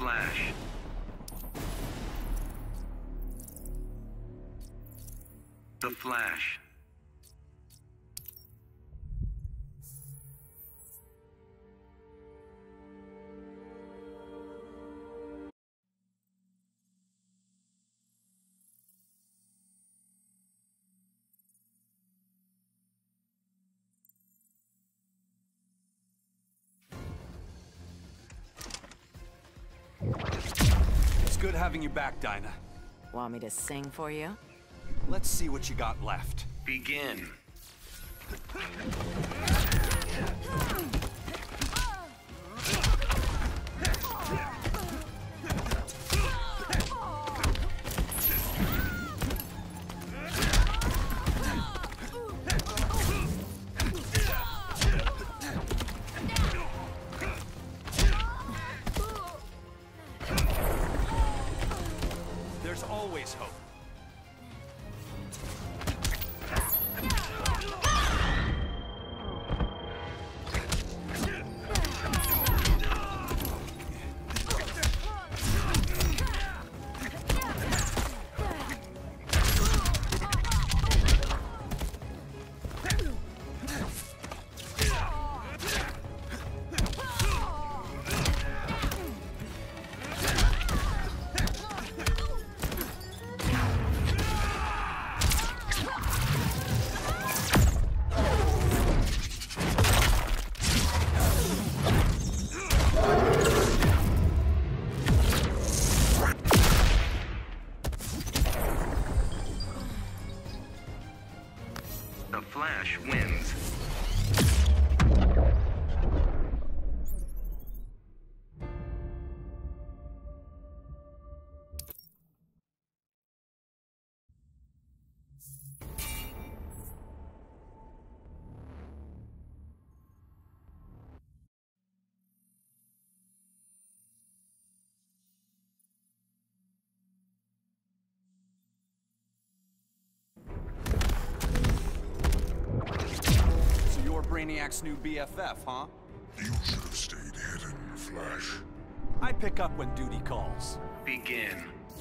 Flash. The Flash. It's good having you back, Dinah. Want me to sing for you? Let's see what you got left. Begin. There's always hope. The Flash wins. Brainiac's new BFF, huh? You should have stayed hidden, Flash. I pick up when duty calls. Begin.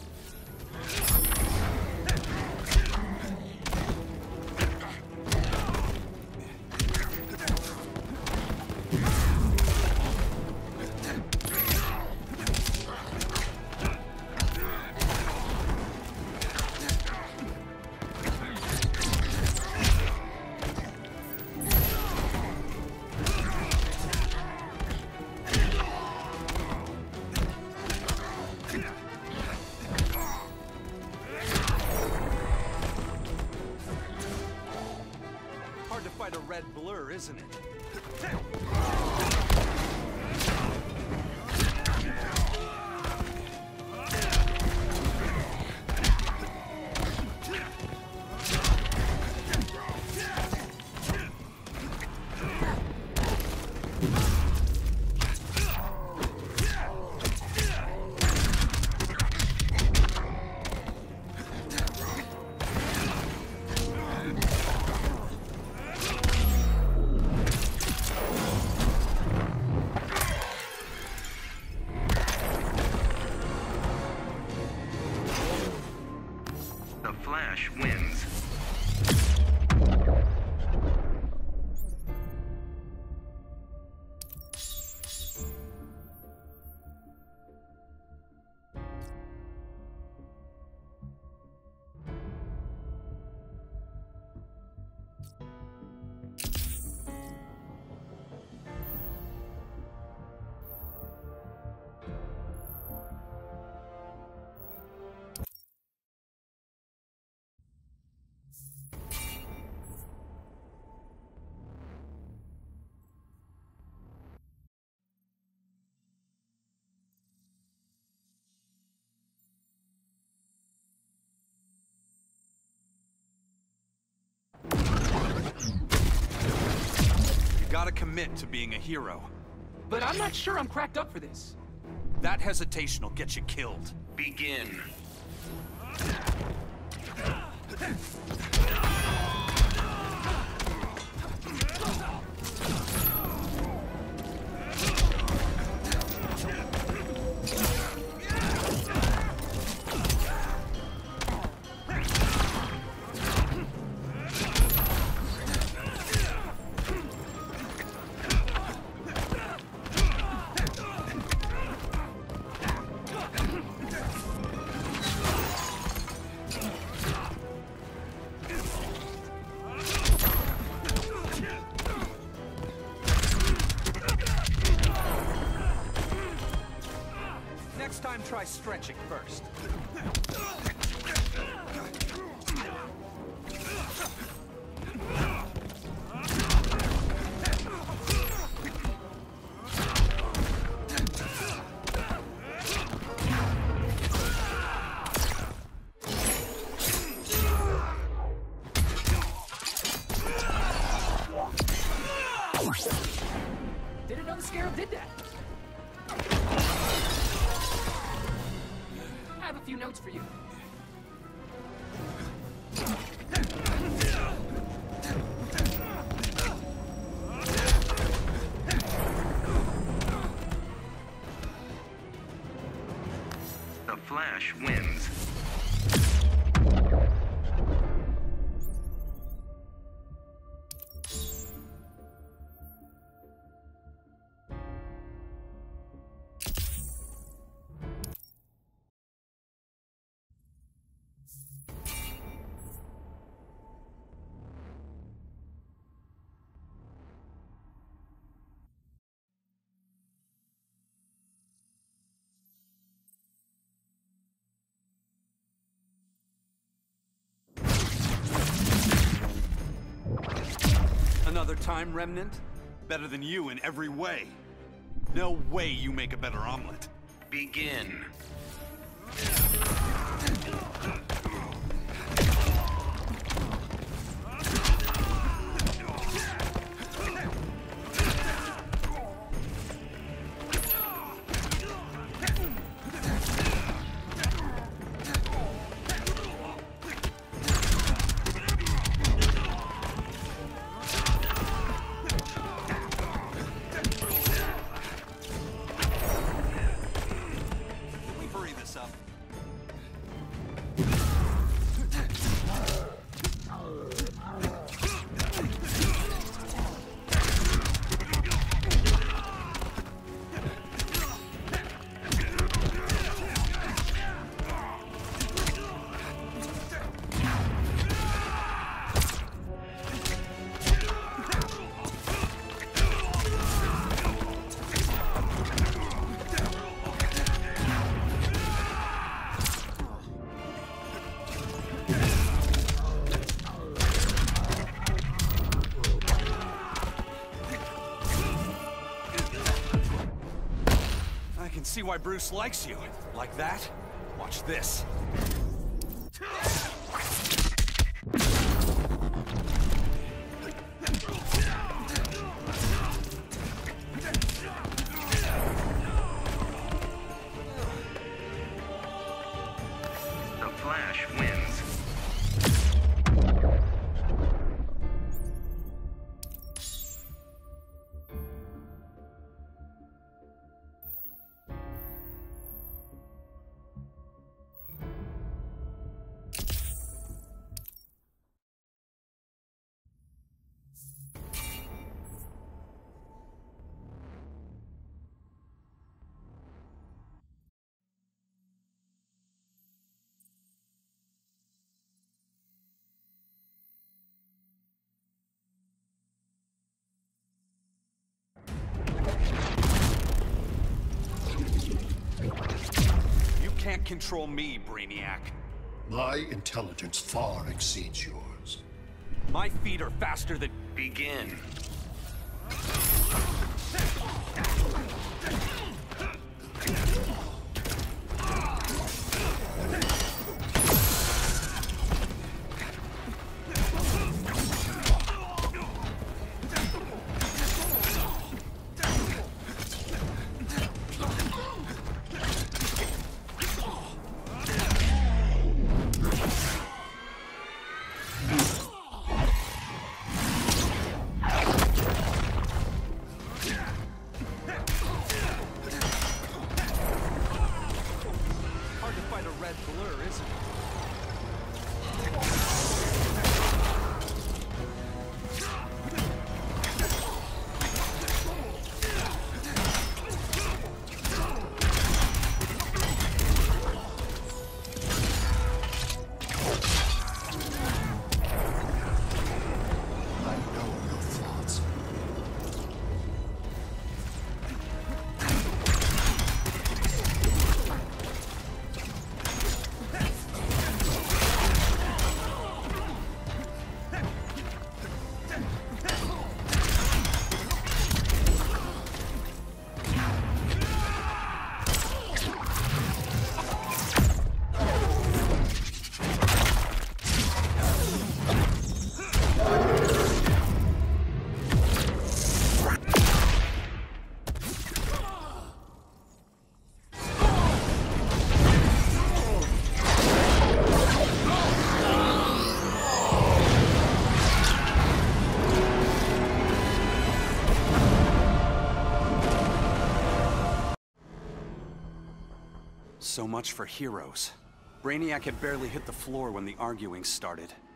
Hard to fight a red blur, isn't it? The Flash wins. Gotta commit to being a hero. But I'm not sure I'm cracked up for this. That hesitation will get you killed. Begin. time try stretching first. Didn't know the Scarab did that. I have a few notes for you. The Flash wins. Another time, Remnant? Better than you in every way. No way you make a better omelet. Begin. Can we hurry this up? I can see why Bruce likes you. Like that? Watch this. The Flash wins. You can't control me, Brainiac. My intelligence far exceeds yours. My feet are faster than... Begin. So much for heroes. Brainiac had barely hit the floor when the arguing started.